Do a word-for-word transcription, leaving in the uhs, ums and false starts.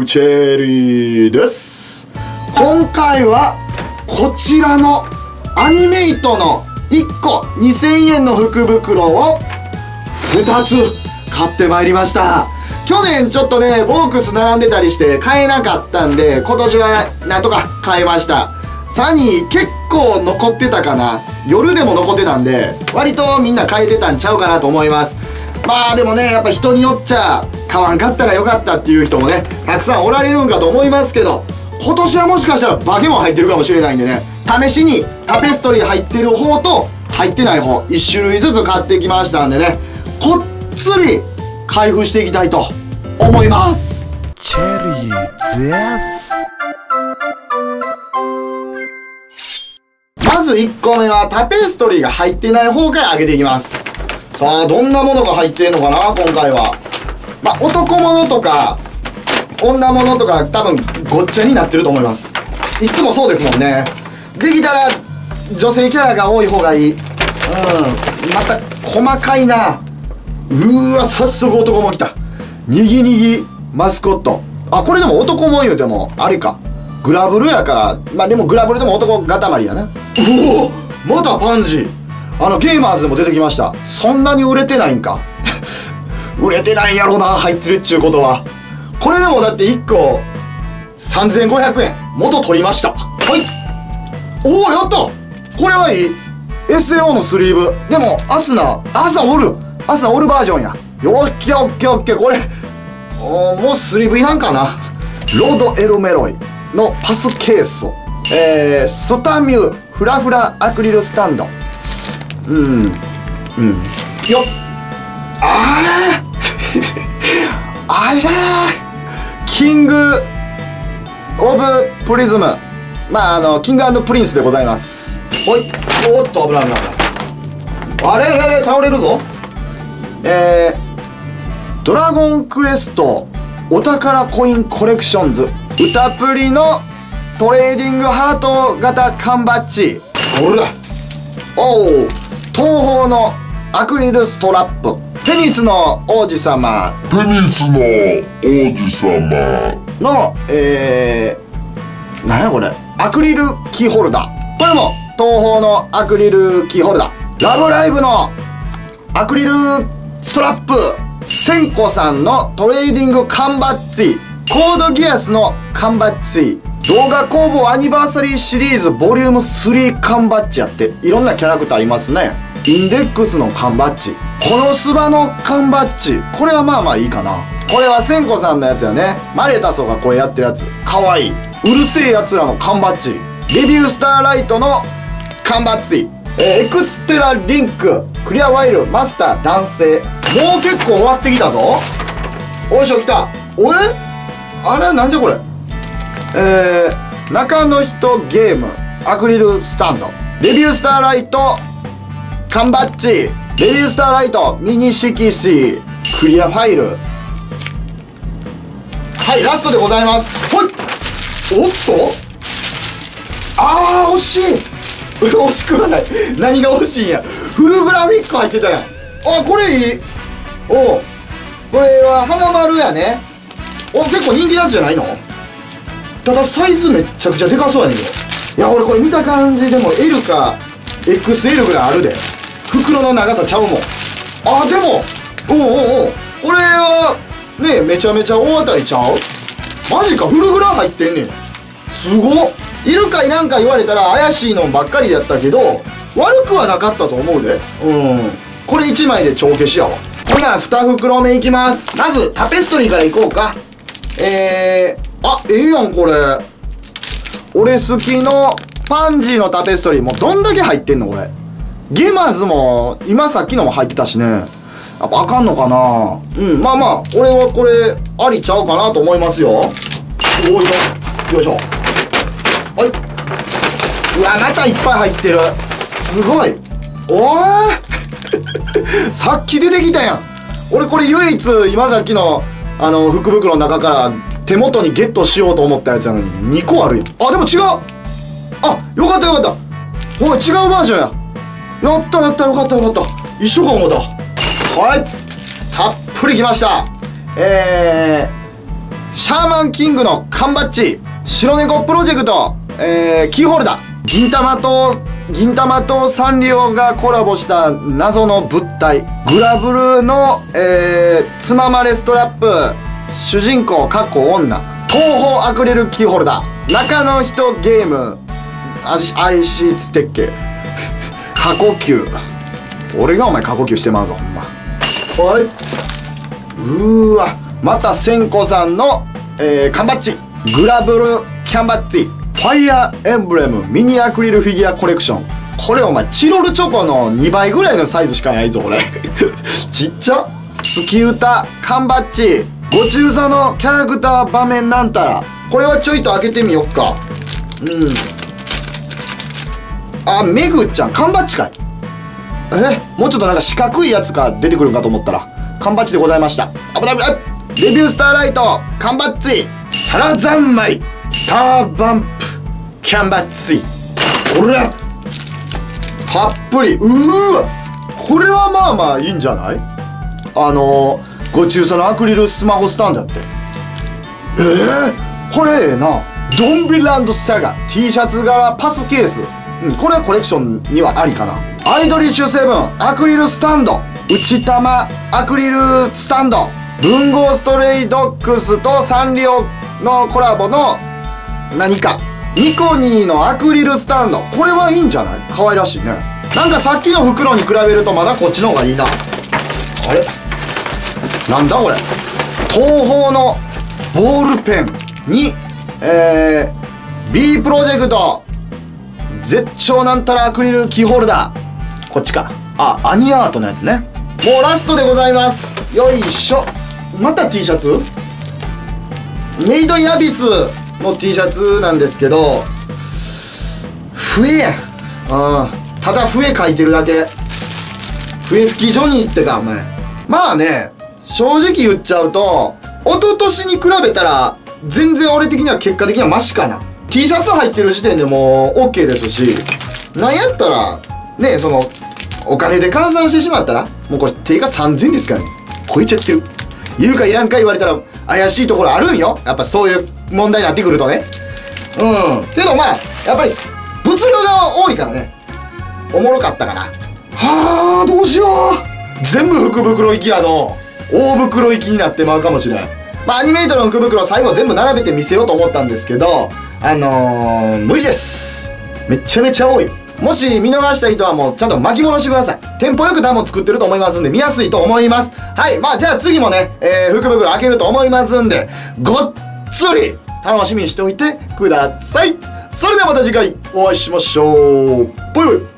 チェリーです。今回はこちらのアニメイトのいっこにせんえんの福袋をふたつ買ってまいりました。去年ちょっとねボークス並んでたりして買えなかったんで、今年はなんとか買えました。さらに結構残ってたかな、夜でも残ってたんで割とみんな買えてたんちゃうかなと思います。まあでもね、やっぱ人によっちゃ買わんかったらよかったっていう人もねたくさんおられるんかと思いますけど、今年はもしかしたらバケモン入ってるかもしれないんでね、試しにタペストリー入ってる方と入ってない方いち種類ずつ買ってきましたんでね、こっつり開封していきたいと思います。チェリーです。まずいっこめはタペストリーが入ってない方から開けていきます。さあどんなものが入ってるのかな今回は。まあ男物とか女物とか多分ごっちゃになってると思います。いつもそうですもんね。できたら女性キャラが多い方がいい。うん、また細かいな。うーわ、早速男も来た。にぎにぎマスコット。あ、これでも男も言うてもあれか、グラブルやから。まあでもグラブルでも男塊やな。うお、またパンジー。あのゲーマーズでも出てきました。そんなに売れてないんか売れてないやろな、入ってるっちゅうことは。これでもだっていっこさんぜんごひゃくえん元取りました。はい、おお、やった。これはいい。 エスエーオー のスリーブでもアスナアスナおるアスナおるバージョンや。よっけオッケーオッケー。これおもうスリーブいらんかな。ロードエルメロイのパスケース、えー、スタミューフラフラアクリルスタンド。うんうんよっ、あああいじゃー、キングオブプリズム、まああのキング&プリンスでございます。ほい、おっと危ない危ない危ない。あれあれあれ倒れるぞ。えー、ドラゴンクエストお宝コインコレクションズ歌プリのトレーディングハート型缶バッジ。ほら、おお、東宝のアクリルストラップ、テニスの王子様テニスの王子様のえー、なんやこれ、アクリルキーホルダー。これも東宝のアクリルキーホルダー。ラブライブのアクリルストラップ、センコさんのトレーディング缶バッジ、コードギアスの缶バッジ、動画工房アニバーサリーシリーズボリュームスリー缶バッジやって、いろんなキャラクターいますね。インデックスの缶バッジ、このスバの缶バッジ、これはまあまあいいかな。これはセンコさんのやつやね。マレタソがこれやってるやつ、かわいい。うるせえやつらの缶バッジ、レビュースターライトの缶バッジ、えー、エクステラリンククリアワイルマスター男性。もう結構終わってきたぞ。おいしょ、来た。おえあれなんじゃこれ。えー、中の人ゲームアクリルスタンド、レビュースターライト缶バッジ、レビュースターライトミニ色紙クリアファイル。はい、ラストでございます。ほい、おっと、あー惜しい惜しくはない。何が惜しいんや。フルグラフィック入ってたやん。あ、これいい。おお、これは花丸やね。お、結構人気なやつじゃないの。ただサイズめっちゃくちゃでかそうやねんけど。いや俺これ見た感じでも エル か エックスエル ぐらいあるで。袋の長さちゃうもん。あ、でもおうおうおう、これはねめちゃめちゃ大当たりちゃう。マジか、フルグラ入ってんねん。すごっ。いるかいらんか言われたら怪しいのばっかりやったけど悪くはなかったと思うで。うん、これいちまいで帳消しやわ。ほなに袋目いきます。まずタペストリーからいこうか。えー、あ、ええやんこれ。俺好きのパンジーのタペストリーもどんだけ入ってんのこれ。ゲマーズも今さっきのも入ってたしね。やっぱあかんのかな。うん、まあまあ俺はこれありちゃうかなと思いますよ。おいよ、よいしょ。はい、うわまたいっぱい入ってる。すごい。おーさっき出てきたやん。俺これ唯一今さっきのあの福袋の中から手元にゲットしようと思ったやつなのににこあるやん。あ、でも違う。あ、よかったよかった。おい、違うバージョンや。やったやった、よかったよかった。一緒か思った。はい、たっぷりきました。えーシャーマンキングの缶バッジ、白猫プロジェクト、えー、キーホルダー、銀玉と銀玉とサンリオがコラボした謎の物体、グラブルの、えー、つままれストラップ、主人公かっこ女、東方アクリルキーホルダー、中の人ゲーム、アイシーツ鉄拳過呼吸、俺がお前過呼吸してまうぞほんま。おいうーわ、また千子さんの、えー、缶バッジ、グラブルキャンバッジ、ファイヤーエンブレムミニアクリルフィギュアコレクション。これお前チロルチョコのにばいぐらいのサイズしかないぞこれちっちゃ。月歌缶バッジ、ご中佐のキャラクター場面なんたら。これはちょいと開けてみよっか。うんあ、めぐちゃん缶バッジかい。え、もうちょっとなんか四角いやつが出てくるんかと思ったら缶バッジでございました。あぶない危ない。レビュースターライト缶バッジ、サラ三昧サーバンプキャンバッジ、これたっぷり。うーわ、これはまあまあいいんじゃない。あのー、ご中佐のアクリルスマホスタンドやって。えー、これええな。ドンビランドサガ T シャツ柄パスケース、うん、これはコレクションにはありかな。アイドリッシュセブンアクリルスタンド、内玉アクリルスタンド、文豪ストレイドッグスとサンリオのコラボの何か、ニコニーのアクリルスタンド、これはいいんじゃない。可愛らしいね。なんかさっきの袋に比べるとまだこっちの方がいいな。あれなんだこれ、東宝のボールペンにえー、B プロジェクト絶頂なんたらアクリルキーホルダー、こっちか。あ、アニアートのやつね。もうラストでございます。よいしょ。また T シャツ、メイドインアビスの T シャツなんですけど、笛やん。あー、ただ笛書いてるだけ。笛吹きジョニーってかお前。まあね、正直言っちゃうと一昨年に比べたら全然俺的には結果的にはマシかな。 T シャツ入ってる時点でもう OK ですし、なんやったらね、そのお金で換算してしまったらもうこれ定価さんぜんえんですからね。超えちゃってる。いるかいらんか言われたら怪しいところあるんよ、やっぱそういう問題になってくるとね。うんけどまあやっぱり物量が多いからね、おもろかったかな。はあ、どうしよう。全部福袋行きやの大袋行きになってまうかもしれん。まあアニメイトの福袋最後全部並べて見せようと思ったんですけど、あのー、無理です。めちゃめちゃ多い。もし見逃した人はもうちゃんと巻き戻してください。テンポよく多分作ってると思いますんで見やすいと思います。はい、まあじゃあ次もね、えー、福袋開けると思いますんでごっつり楽しみにしておいてください。それではまた次回お会いしましょう。バイバイ。